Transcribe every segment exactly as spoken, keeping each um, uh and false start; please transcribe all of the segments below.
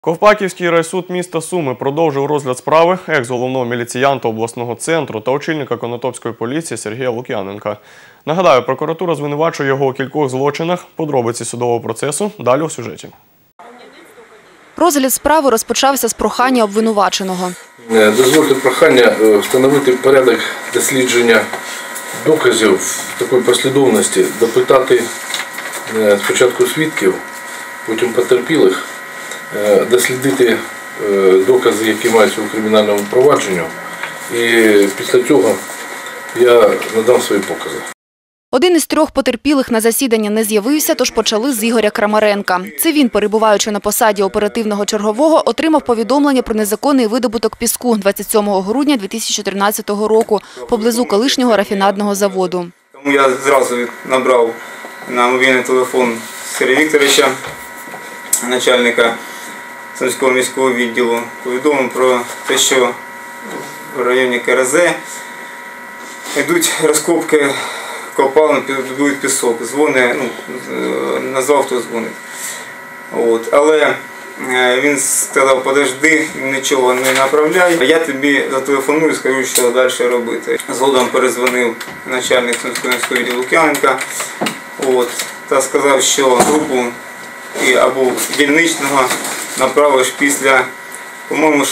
Ковпаківський райсуд міста Суми продовжив розгляд справи екс-головного міліціянта обласного центру та очільника Конотопської поліції Сергія Лук'яненка. Нагадаю, прокуратура звинувачує його у кількох злочинах. Подробиці судового процесу далі у сюжеті. Розгляд справи розпочався з прохання обвинуваченого. Дозвольте прохання встановити порядок дослідження доказів в такій послідовності, допитати спочатку свідків, потім потерпілих, дослідити докази, які маються у кримінальному провадженню, і після цього я надам свої покази. Один із трьох потерпілих на засідання не з'явився, тож почали з Ігоря Крамаренка. Це він, перебуваючи на посаді оперативного чергового, отримав повідомлення про незаконний видобуток піску двадцять сьомого грудня дві тисячі чотирнадцятого року поблизу колишнього рафінадного заводу. Тому я зразу набрав на мобільний телефон Сергія Вікторовича, начальника Сумського міського відділу, повідомив про те, що в районі Ка Ре Зе йдуть розкопки копалин, підбудують пісок. Дзвони, ну, назвав, хто дзвонить. От. Але він сказав, подожди, нічого не направляй, я тобі зателефоную і скажу, що далі робити. Згодом перезвонив начальник Сумського міського відділу Лук'яненка, от, та сказав, що групу і, або дільничного направиш після, по-моєму,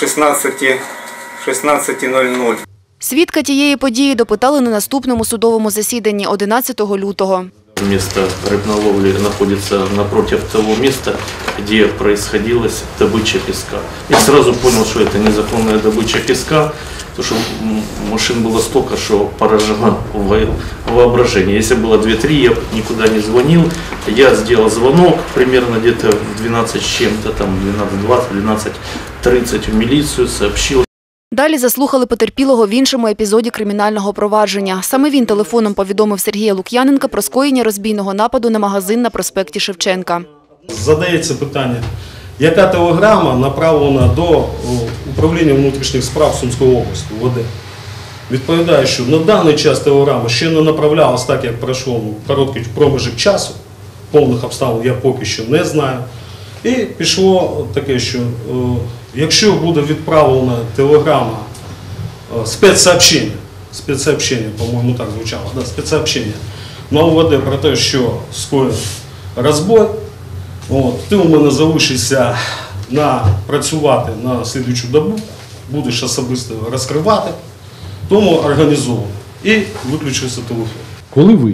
шістнадцяти нуль нуль. Свідка тієї події допитали на наступному судовому засіданні одинадцятого лютого. Место рыбной ловли находится напротив того места, где происходила добыча песка. Я сразу понял, что это незаконная добыча песка, потому что машин было столько, что поражало воображение. Если было две-три, я никуда не звонил. Я сделал звонок примерно где-то в двенадцать с чем-то, там двенадцать двадцать, двенадцать тридцать в милицию, сообщил. Далі заслухали потерпілого в іншому епізоді кримінального провадження. Саме він телефоном повідомив Сергія Лук'яненка про скоєння розбійного нападу на магазин на проспекті Шевченка. Задається питання, яка телеграма направлена до управління внутрішніх справ Сумської області, У В Д. Відповідає, що на даний час телеграма ще не направлялась так, як пройшов короткий проміжок часу. Повних обставин я поки що не знаю. І пішло таке, що якщо буде відправлена телеграма, спецсообщення, спецсообщення, по-моєму, так звучало, да, спецсообщення на У В Д про те, що скоєно розбой, от, ти у мене залишишся на, працювати на слідуючу добу, будеш особисто розкривати, тому організовано. І виключився телефон. Коли ви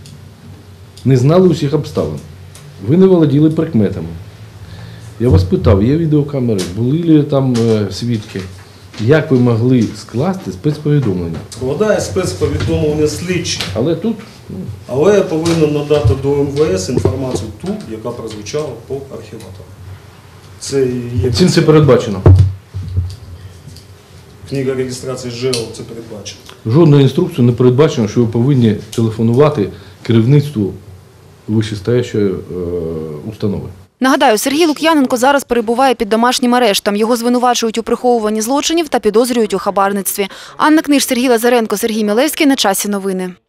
не знали усіх обставин, ви не володіли прикметами, я вас питав, є відеокамери, були ли там е, свідки? Як ви могли скласти спецповідомлення? Складає спецповідомлення слідчі. Але тут... Ну... Але я повинен надати до Ем Ве Ес інформацію ту, яка прозвучала по архіватору. Це є... Цим це передбачено? Книга реєстрації ЖЕО це передбачено. Жодною інструкцією не передбачено, що ви повинні телефонувати керівництву вищестоящої е, установи. Нагадаю, Сергій Лук'яненко зараз перебуває під домашнім арештом. Його звинувачують у приховуванні злочинів та підозрюють у хабарництві. Анна Книж, Сергій Лазаренко, Сергій Мілевський. На часі новини.